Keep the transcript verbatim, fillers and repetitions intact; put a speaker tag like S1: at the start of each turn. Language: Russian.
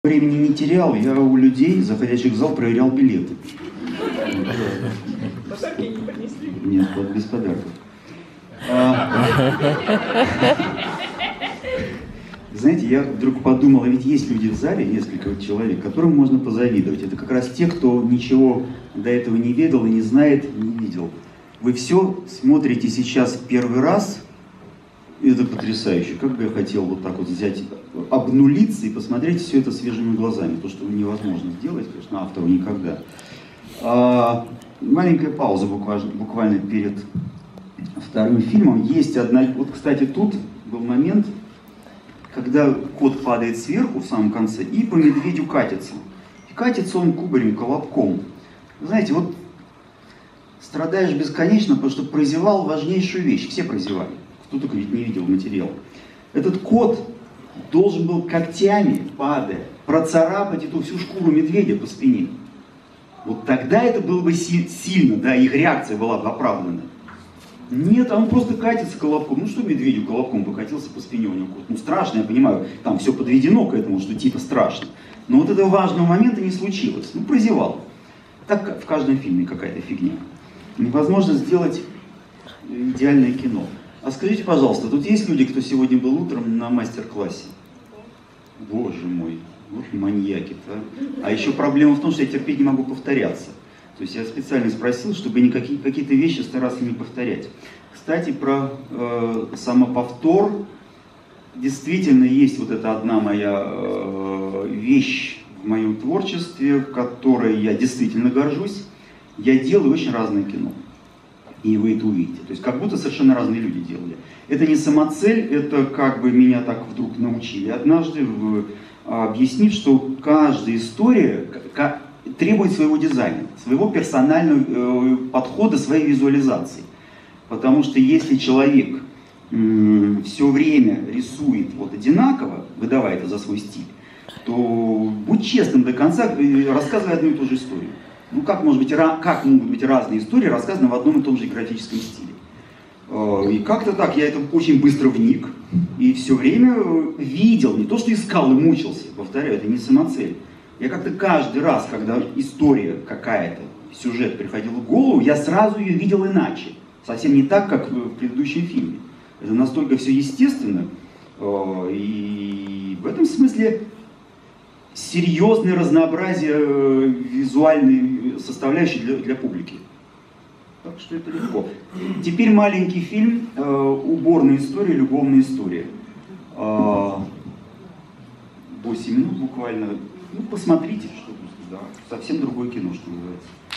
S1: Времени не терял, я у людей, заходящих в зал, проверял билеты.
S2: Подарки не принесли?
S1: Нет, без подарков. А... Знаете, я вдруг подумал, а ведь есть люди в зале, несколько человек, которым можно позавидовать. Это как раз те, кто ничего до этого не ведал и не знает, не видел. Вы все смотрите сейчас в первый раз, и это потрясающе. Как бы я хотел вот так вот взять, обнулиться и посмотреть все это свежими глазами. То, что невозможно сделать, конечно, автору никогда. А, маленькая пауза буквально, буквально перед вторым фильмом. Есть одна... Вот, кстати, тут был момент, когда кот падает сверху в самом конце и по медведю катится. И катится он кубарем, колобком. Знаете, вот страдаешь бесконечно, потому что прозевал важнейшую вещь. Все прозевали. Кто только ведь не видел материал. Этот кот должен был когтями, падая, процарапать эту всю шкуру медведя по спине. Вот тогда это было бы си- сильно, да, их реакция была бы оправдана. Нет, а он просто катится колобком. Ну что медведю колобком покатился по спине у него кот? Ну страшно, я понимаю, там все подведено к этому, что типа страшно. Но вот этого важного момента не случилось. Ну прозевал. Так в каждом фильме какая-то фигня. Невозможно сделать идеальное кино. А скажите, пожалуйста, тут есть люди, кто сегодня был утром на мастер-классе? Боже мой, вот маньяки-то. А еще проблема в том, что я терпеть не могу повторяться. То есть я специально спросил, чтобы никакие, какие-то вещи старался не повторять. Кстати, про э, самоповтор. Действительно есть вот эта одна моя э, вещь в моем творчестве, которой я действительно горжусь. Я делаю очень разное кино. И вы это увидите. То есть как будто совершенно разные люди делали. Это не самоцель, это как бы меня так вдруг научили однажды, в, объяснив, что каждая история как, требует своего дизайна, своего персонального э, подхода, своей визуализации. Потому что если человек э, все время рисует вот одинаково, выдавая это за свой стиль, то будь честным до конца, рассказывай одну и ту же историю. Ну как, может быть, как могут быть разные истории, рассказаны в одном и том же графическом стиле? И как-то так, я это очень быстро вник, и все время видел, не то что искал и мучился, повторяю, это не самоцель. Я как-то каждый раз, когда история какая-то, сюжет приходил в голову, я сразу ее видел иначе. Совсем не так, как в предыдущем фильме. Это настолько все естественно, и в этом смысле серьезное разнообразие визуальной составляющей для, для публики. Так что это легко. Теперь маленький фильм э, «Уборная история, любовная история». восемь минут буквально. Ну, посмотрите, что да, совсем другое кино, что называется.